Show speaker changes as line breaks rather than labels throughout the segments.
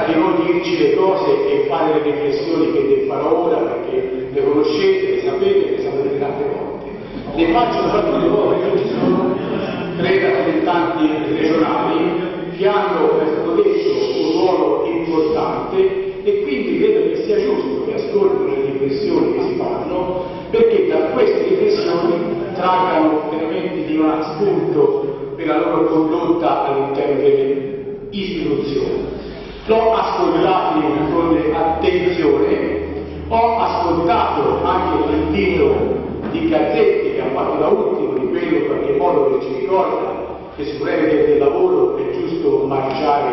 di non dirci le cose e fare le riflessioni che le farò ora, perché le conoscete, le sapete tante volte. Le faccio soprattutto dopo perché ci sono tre rappresentanti regionali che hanno, come è stato detto, un ruolo importante, e quindi credo che sia giusto che ascoltino le riflessioni che si fanno, perché da queste riflessioni traggano veramente di un spunto per la loro condotta all'interno delle istituzioni. L'ho ascoltato con attenzione, ho ascoltato anche l'invito di Gazzetti che ha fatto da ultimo di quello in qualche modo che ci ricorda che sul reddito del lavoro è giusto marciare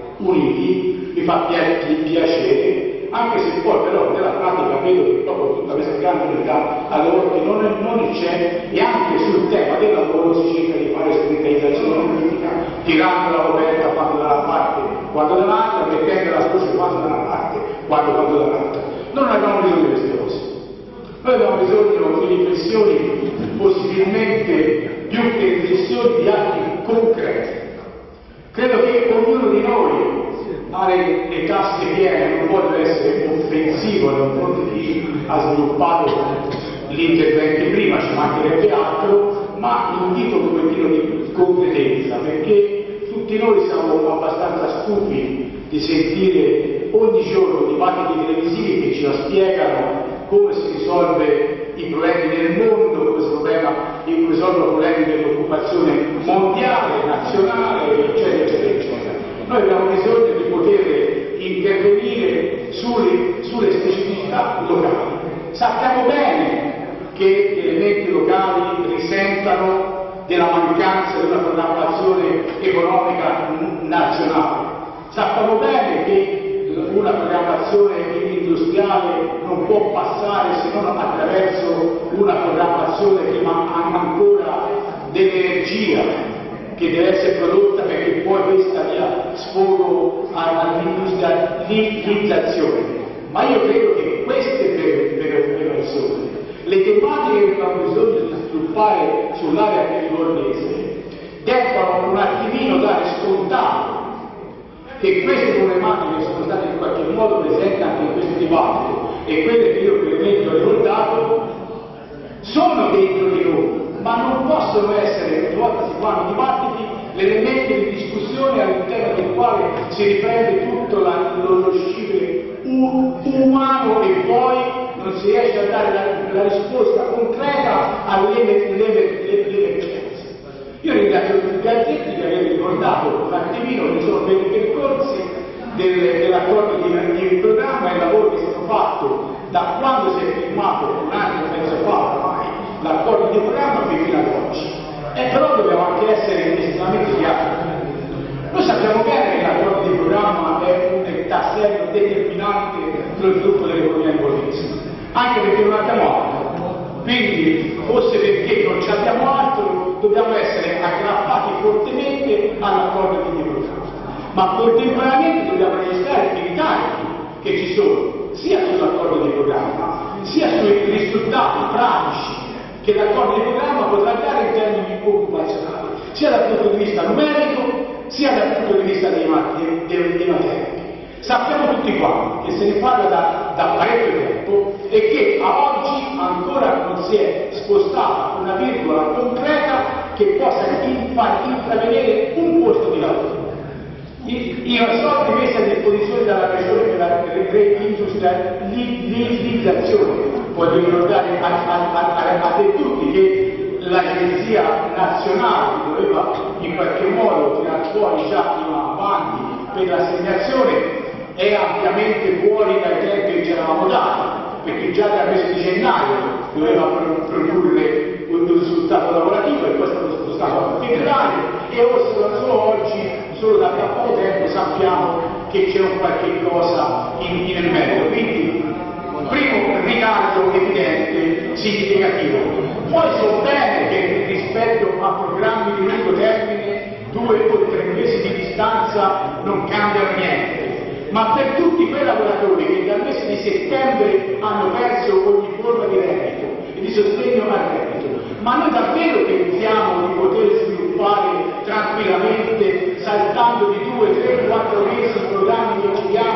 uniti, mi fa piacere, anche se poi però nella pratica vedo che proprio tutta questa grande unità alle volte non c'è, e anche sul tema del lavoro si cerca di fare strumentalizzazione politica, tirando la coperta quando da una parte, quando dall'altra, mettendo la voce quando da una parte, quando dall'altra. Non abbiamo bisogno di queste cose. Noi abbiamo bisogno di riflessioni, possibilmente più che riflessioni, di atti concreti. Credo che ognuno di noi ha le tasche piene, non vuole essere offensivo nei confronti di chi ha sviluppato gli interventi prima, ci mancherebbe altro, ma invito un pochettino di concretezza, perché tutti noi siamo abbastanza stufi di sentire ogni giorno dibattiti televisivi che ci spiegano come si risolve i problemi del mondo, come si risolvono i problemi dell'occupazione mondiale, nazionale, eccetera, eccetera, eccetera. Noi abbiamo bisogno di poter intervenire sulle specificità locali. Sappiamo bene che gli elementi locali risentano della mancanza di una programmazione economica nazionale. Sappiamo bene che una programmazione industriale non può passare se non attraverso una programmazione che ha ancora dell'energia che deve essere prodotta, perché poi questa dia sfogo all'industrializzazione. Ma io credo che queste persone, le tematiche che abbiamo bisogno di sviluppare sull'area pericolese, debbano un attimino dare scontato che queste problematiche sono state in qualche modo presenti anche in questo dibattito, e quelle che io brevemente ho ricordato sono dentro di noi, ma non possono essere, ogni volta si fanno dibattiti, l'elemento di discussione all'interno del quale si riprende tutto lo scibile umano, e poi non si riesce a dare la risposta concreta alle emergenze. Io ringrazio tutti i Gazzetti che avete ricordato un attimino che sono dei percorsi dell'accordo di programma e il lavoro che è stato fatto da quando si è firmato un anno e mezzo fa ormai l'accordo di programma fino ad oggi. E però dobbiamo anche essere estremamente chiari. Noi sappiamo bene che l'accordo di programma è un tassello determinante per lo sviluppo dell'economia borghese, anche perché non abbiamo altro. Quindi, forse perché non ci abbiamo altro, dobbiamo essere aggrappati fortemente all'accordo di programma. Ma contemporaneamente dobbiamo registrare i carichi che ci sono, sia sull'accordo di programma, sia sui risultati pratici che l'accordo di programma potrà dare in termini occupazionali, sia dal punto di vista numerico, sia dal punto di vista dei materiali. Sappiamo tutti quanti che se ne parla da parecchio tempo e che a oggi ancora non si è spostata una virgola concreta che possa intravedere un posto di lavoro. I soldi messi a disposizione dalla Regione per la reindustrializzazione, voglio ricordare a te tutti che l'Agenzia Nazionale doveva in qualche modo tirare fuori già i bandi per l'assegnazione, è ampiamente fuori dai tempi che ci eravamo dati, perché già dal mese di gennaio doveva produrre un risultato lavorativo, e poi è stato spostato a febbraio, e solo oggi, solo da poco tempo, sappiamo che c'è un qualche cosa in mezzo. Quindi, primo ritardo evidente, significativo. Poi so bene che rispetto a programmi di lungo termine, 2 o 3 mesi di distanza non cambiano niente. Ma per tutti quei lavoratori che dal mese di settembre hanno perso ogni forma di reddito e di sostegno al reddito, ma noi davvero pensiamo di poter sviluppare tranquillamente, saltando di 2, 3, 4 mesi i programmi che ci diamo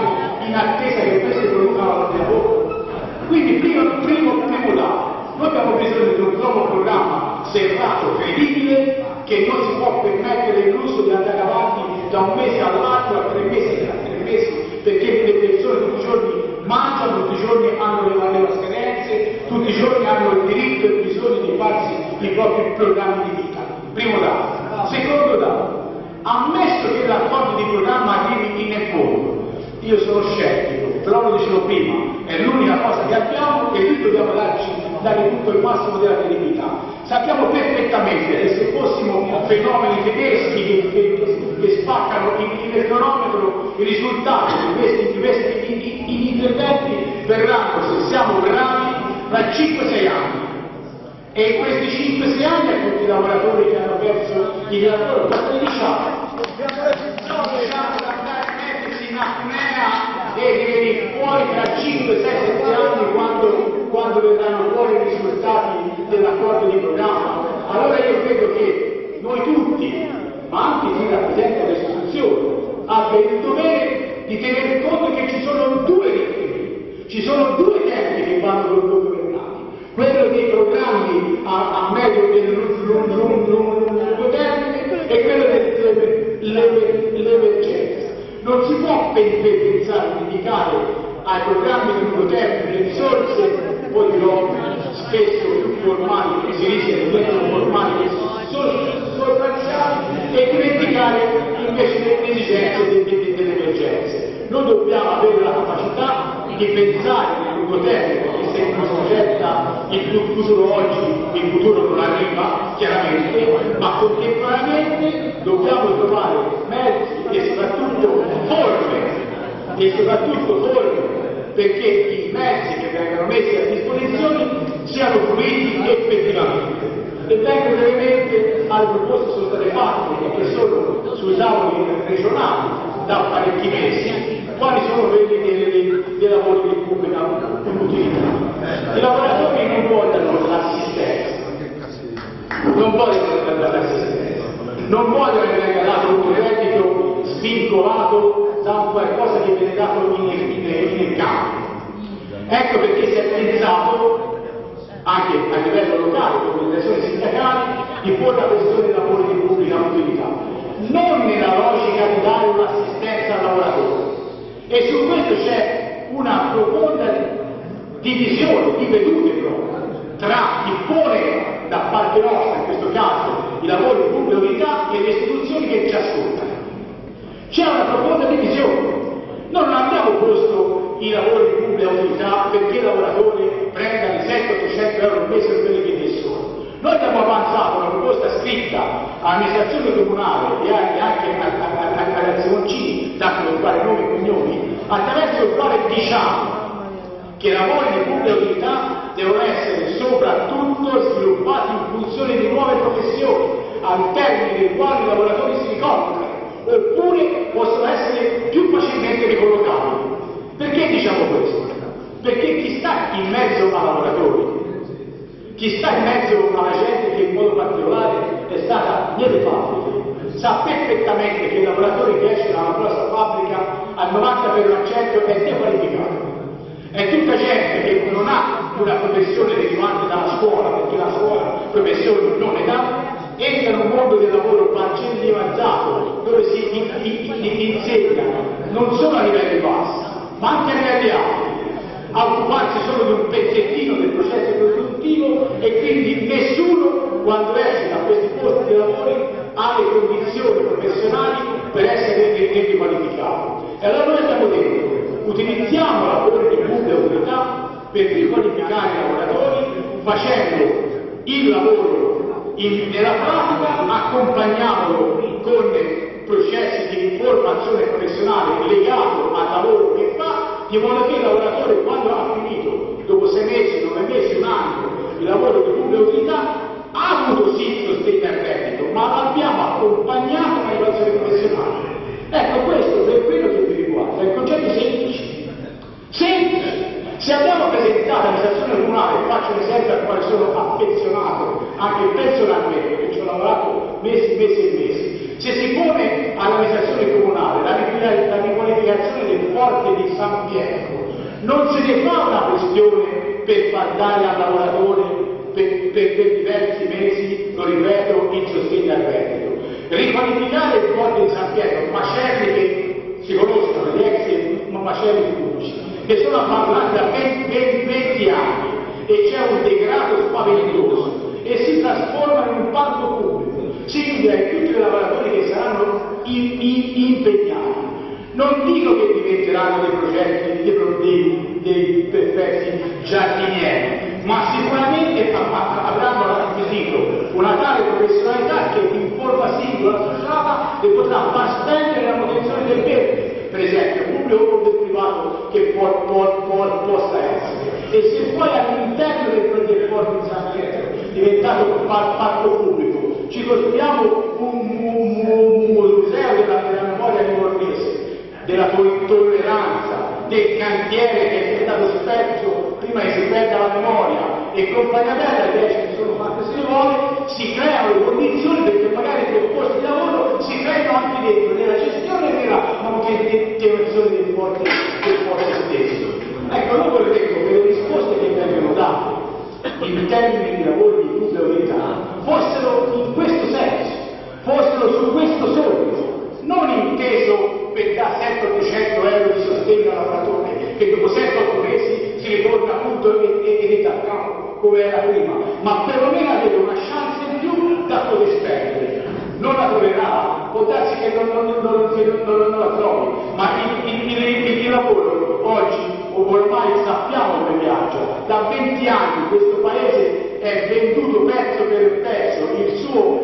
serrato, credibile, che non si può permettere il lusso di andare avanti da un mese all'altro, a 3 mesi, a 3 mesi, perché le persone tutti i giorni mangiano, tutti i giorni hanno le scadenze, tutti i giorni hanno il diritto e il bisogno di farsi i propri programmi di vita. Primo dato. Secondo dato, ammesso che l'accordo di programma arrivi in fondo, io sono scettico, però lo dicevo prima, è l'unica cosa che abbiamo e lì dobbiamo dare tutto il massimo della credibilità. Sappiamo perfettamente che se fossimo fenomeni tedeschi che spaccano il cronometro, i risultati di questi interventi verranno, se siamo bravi, tra 5-6 anni. E in questi 5-6 anni a tutti i lavoratori che hanno perso il lavoro, cosa diciamo? Diciamo da andare a mettersi in apnea e venire fuori tra 5-6-7 anni quando verranno fuori i risultati dell'accordo di programma. Allora io credo che noi tutti, ma anche chi rappresenta le istituzioni, abbia il dovere di tener conto che ci sono 2 ritmi, ci sono 2 tempi che vanno governati, quello dei programmi a medio e lungo termine e quello dell'emergenza. Non si può pensare di dedicare ai programmi di lungo termine le risorse, poi dirò spesso formali, che si rischia di mettere formali che sono sostanziali, e dimenticare invece le esigenze delle emergenze. Noi dobbiamo avere la capacità di pensare nel lungo termine, perché se non si progetta il futuro oggi, il futuro non arriva, chiaramente, ma contemporaneamente dobbiamo trovare mezzi e soprattutto forme, perché i mezzi che vengono messi a disposizione siano fruiti effettivamente. E vengo brevemente alle proposte che sono state fatte e che sono sui tavoli regionali da parecchi mesi, quali sono quelli dei lavori di pubblica utilità. I lavoratori non vogliono l'assistenza, non vogliono che venga dato un reddito svincolato da qualcosa che viene dato in cambio. Ecco perché si è pensato anche a livello locale, con organizzazioni sindacali, di porre la questione dei lavori di pubblica utilità, non nella logica di dare un'assistenza al lavoratore. E su questo c'è una profonda divisione di vedute proprio tra chi pone da parte nostra, in questo caso, i lavori di pubblica utilità e le istituzioni che ci ascoltano. C'è una profonda divisione. Non abbiamo posto i lavori di pubblica utilità perché il lavoratore prenda di 700-800 euro al mese per quelli che sono. Noi abbiamo avanzato una proposta scritta all'amministrazione comunale e anche alla Simoncini, tanto per fare nomi e cognomi, attraverso il quale diciamo che i lavori di pubblica utilità devono essere soprattutto sviluppati in funzione di nuove professioni, al termine dei quali i lavoratori si ricollocano, oppure possono essere più facilmente ricollocati. Perché diciamo questo? Perché chi sta in mezzo ai lavoratori, chi sta in mezzo alla gente che in modo particolare è stata nelle fabbriche, sa perfettamente che il lavoratore che esce dalla nostra fabbrica al 90% è dequalificato. È tutta gente che non ha una professione derivante dalla scuola, perché la scuola professione non ne dà, entra in un mondo del lavoro parcellizzato, dove si insegna non solo a livelli bassi, ma anche a livelli alti, a occuparsi solo di un pezzettino del processo produttivo, e quindi nessuno, quando esce da questi posti di lavoro, ha le condizioni professionali per essere riqualificato. E allora noi abbiamo detto, utilizziamo lavori di pubblica utilità per riqualificare i lavoratori, facendo il lavoro nella pratica, accompagnandolo con processi di formazione professionale legato al lavoro che fa, di modo che il lavoratore, quando ha finito, dopo 6 mesi, 9 mesi, un anno, il lavoro di pubblica utilità, ha avuto sì il sostegno al reddito, ma l'abbiamo accompagnato all'educazione professionale. Ecco, questo per quello che vi riguarda, è un concetto semplice. Se abbiamo presentato all'amministrazione comunale, faccio un esempio al quale sono affezionato, anche personalmente, perché ci ho lavorato mesi e mesi, se si pone all'amministrazione comunale la riqualificazione del forte di San Pietro, non se ne fa una questione per far dare al lavoratore per diversi mesi lo ripeto, il sostegno al reddito. Riqualificare il porto di San Pietro, macelli che si conoscono, gli ex macelli pubblici, che sono abbandonati da 20 anni e c'è un degrado spaventoso e si trasforma in un parco pubblico. Significa che tutti i lavoratori che saranno impegnati, non dico che diventeranno dei progetti, dei perfetti giardinieri, ma sicuramente avranno acquisito una tale professionalità che in forma singola associata le potrà far spendere la manutenzione del verde, per esempio, pubblico o del privato che possa essere. E se poi all'interno del porto di San Pietro, diventato un parco pubblico, ci costruiamo un museo della memoria livornese, della tolleranza, del cantiere che è stato spesso, prima che si perda la memoria, e compagnia bella, che ci sono fatte si vuole, si creano le condizioni perché magari per posti di lavoro si creano anche dentro, nella gestione e nella manutenzione del porto stesso. Ecco, noi vorremmo che le risposte che vengono date in termini di lavoro di pubblica utilità fossero in questo senso, fossero su questo solo, non inteso per dare 700-800 euro di sostegno al lavoratore, che dopo 7-8 mesi si ritorna appunto e ritardiamo come era prima, ma perlomeno avere una chance in più da poter spendere. Non la troverà, può darsi che non la trovi, ma il lavoro oggi ormai sappiamo come viaggia. Da 20 anni questo paese è venduto pezzo per pezzo, il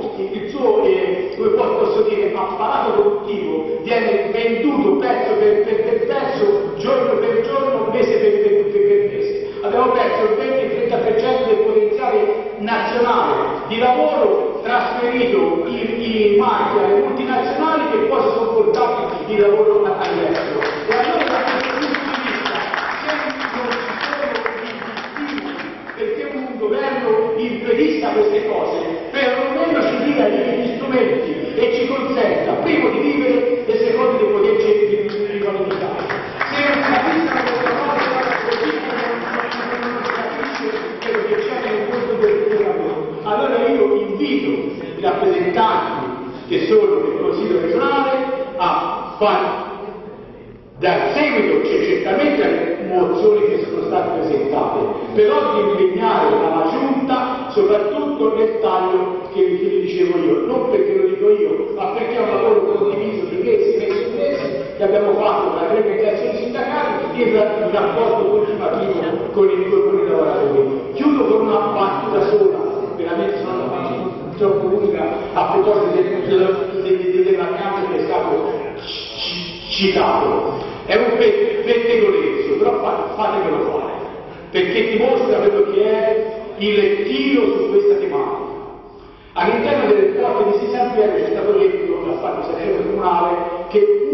suo come posso dire, apparato produttivo viene venduto pezzo per pezzo, giorno per giorno, mese per mese. Abbiamo perso il 20-30% del potenziale nazionale di lavoro, trasferito i marchi alle multinazionali che poi si sono portati il lavoro all'estero. E allora da questo punto di vista, se non ci sono incentivi perché un governo impedisca queste cose, perlomeno ci dia gli strumenti e ci consenta, primo, di vivere e secondo, di poterci riqualificare. Se non si capiscono queste cose, quello che c'è nel mondo del lavoro. Allora io invito i rappresentanti che sono del Consiglio regionale a dar seguito certamente alle mozioni che sono state presentate, però di impegnare la Giunta soprattutto nel taglio che vi dicevo io, non perché lo dico io, ma perché è un lavoro condiviso di mesi che abbiamo fatto tra le organizzazioni sindacali in rapporto continuativo con i lavoratori. Chiudo con una battuta sola, veramente sono troppo lunga a proposito della camera che è stato citato. È un pettegolezzo, però fatemelo fare, perché dimostra quello che è il tiro su questa tematica. All'interno del porto di San Pietro c'è stato detto da parte del Segretario Comunale che